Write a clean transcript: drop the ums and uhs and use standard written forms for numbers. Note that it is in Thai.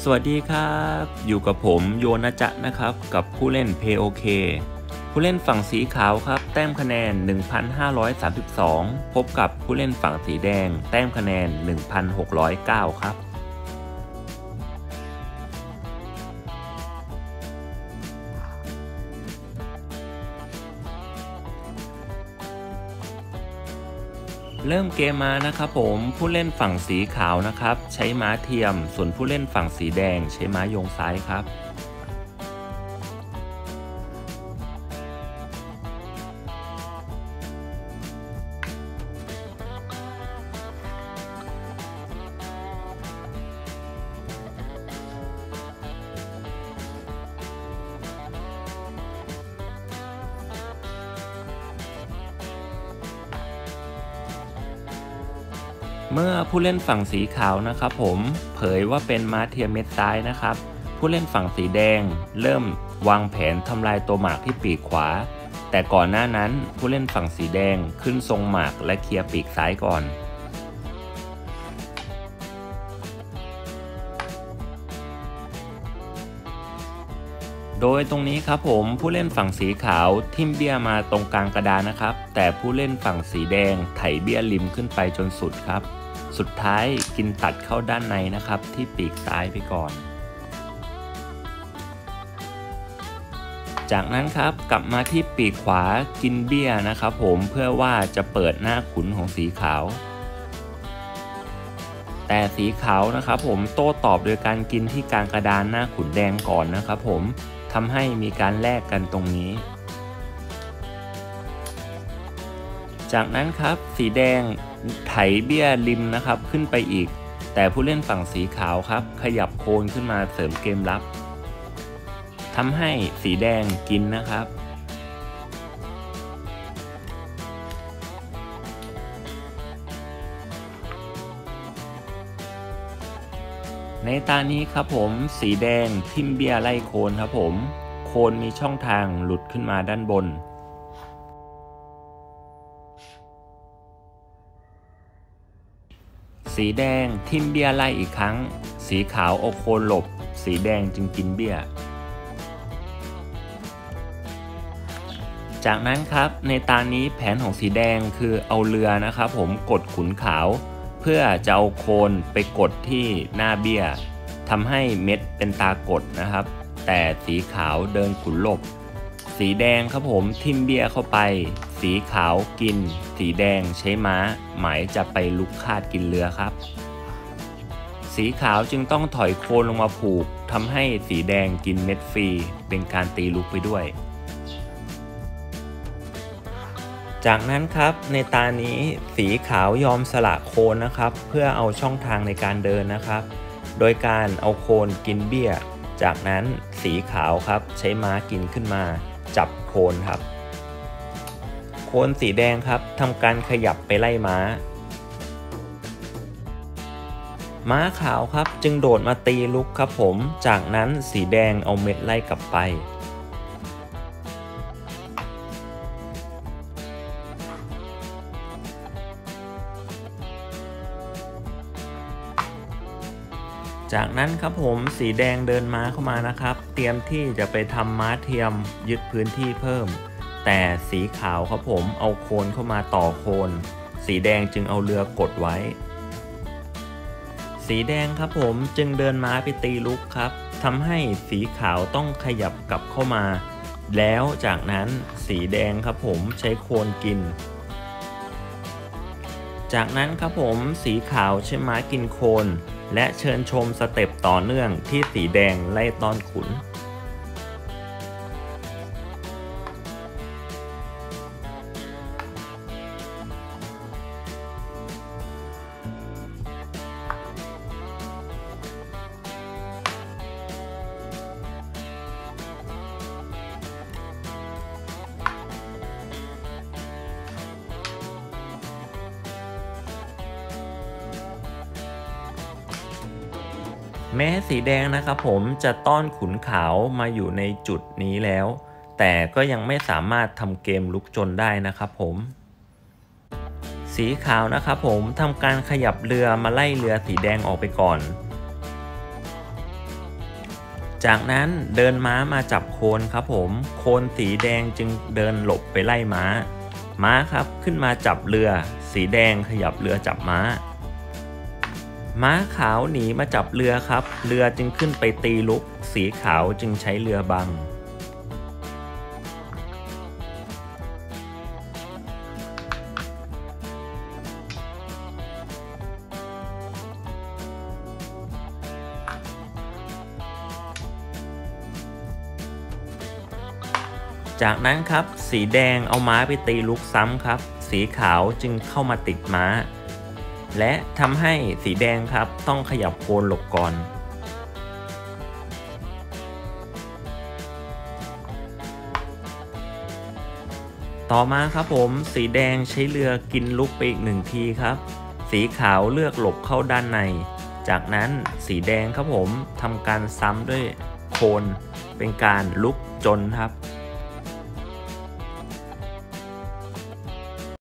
วัสดีครับอยู่กับผมโยนะจะนะครับกับผู้เล่น POK ผู้เล่นฝั่งสีขาวครับแต้มคะแนน 1,532 พบกับผู้เล่นฝั่งสีแดงแต้มคะแนน 1,609 ครับเริ่มเกมมานะครับผมผู้เล่นฝั่งสีขาวนะครับใช้ม้าเทียมส่วนผู้เล่นฝั่งสีแดงใช้ม้าโยงซ้ายครับเมื่อผู้เล่นฝั่งสีขาวนะครับผมเผยว่าเป็นม้าเทียมเม็ดซ้ายนะครับผู้เล่นฝั่งสีแดงเริ่มวางแผนทำลายตัวหมากที่ปีกขวาแต่ก่อนหน้านั้นผู้เล่นฝั่งสีแดงขึ้นทรงหมากและเคลียร์ปีกซ้ายก่อนโดยตรงนี้ครับผมผู้เล่นฝั่งสีขาวทิ่มเบี้ยมาตรงกลางกระดานนะครับแต่ผู้เล่นฝั่งสีแดงไถเบี้ยริมขึ้นไปจนสุดครับสุดท้ายกินตัดเข้าด้านในนะครับที่ปีกซ้ายไปก่อนจากนั้นครับกลับมาที่ปีกขวากินเบี้ยนะครับผมเพื่อว่าจะเปิดหน้าขุนของสีขาวแต่สีขาวนะครับผมโต้ตอบโดยการกินที่กลางกระดานหน้าขุนแดงก่อนนะครับผมทำให้มีการแลกกันตรงนี้จากนั้นครับสีแดงไถเบี้ยริมนะครับขึ้นไปอีกแต่ผู้เล่นฝั่งสีขาวครับขยับโคนขึ้นมาเสริมเกมรับทำให้สีแดงกินนะครับในตานี้ครับผมสีแดงทิ่มเบี้ยไล่โคนครับผมโคนมีช่องทางหลุดขึ้นมาด้านบนสีแดงทิ่มเบี้ยไล่อีกครั้งสีขาวเอาโคนหลบสีแดงจึงกินเบี้ยจากนั้นครับในตานี้แผนของสีแดงคือเอาเรือนะครับผมกดขุนขาวเพื่อจะเอาโคนไปกดที่หน้าเบี้ยทำให้เม็ดเป็นตากดนะครับแต่สีขาวเดินขุนหลบสีแดงครับผมทิ่มเบี้ยเข้าไปสีขาวกินสีแดงใช้ม้าหมายจะไปลุกคาดกินเรือครับสีขาวจึงต้องถอยโคนลงมาผูกทำให้สีแดงกินเม็ดฟรีเป็นการตีลุกไปด้วยจากนั้นครับในตานี้สีขาวยอมสละโคนนะครับเพื่อเอาช่องทางในการเดินนะครับโดยการเอาโคนกินเบี้ยจากนั้นสีขาวครับใช้ม้ากินขึ้นมาจับโคนครับโคนสีแดงครับทำการขยับไปไล่ม้าขาวครับจึงโดดมาตีลุกครับผมจากนั้นสีแดงเอาเม็ดไล่กลับไปจากนั้นครับผมสีแดงเดินม้าเข้ามานะครับเตรียมที่จะไปทำม้าเทียมยึดพื้นที่เพิ่มแต่สีขาวครับผมเอาโคนเข้ามาต่อโคนสีแดงจึงเอาเรือกดไว้สีแดงครับผมจึงเดินม้าไปตีลุกครับทำให้สีขาวต้องขยับกลับเข้ามาแล้วจากนั้นสีแดงครับผมใช้โคนกินจากนั้นครับผมสีขาวใช้ม้ากินโคนและเชิญชมสเต็ปต่อเนื่องที่สีแดงไล่ต้อนขุนแม้สีแดงนะครับผมจะต้อนขุนขาวมาอยู่ในจุดนี้แล้วแต่ก็ยังไม่สามารถทำเกมลุกจนได้นะครับผม สีขาวนะครับผมทำการขยับเรือมาไล่เรือสีแดงออกไปก่อนจากนั้นเดินม้ามาจับโคนครับผมโคนสีแดงจึงเดินหลบไปไล่ม้าม้าครับขึ้นมาจับเรือสีแดงขยับเรือจับม้าม้าขาวหนีมาจับเรือครับเรือจึงขึ้นไปตีลุกสีขาวจึงใช้เรือบังจากนั้นครับสีแดงเอาม้าไปตีลุกซ้ำครับสีขาวจึงเข้ามาติดม้าและทำให้สีแดงครับต้องขยับโคนหลบก่อนต่อมาครับผมสีแดงใช้เรือกินลุกไปอีก1 ทีครับสีขาวเลือกหลบเข้าด้านในจากนั้นสีแดงครับผมทำการซ้ำด้วยโคนเป็นการลุกจนครับ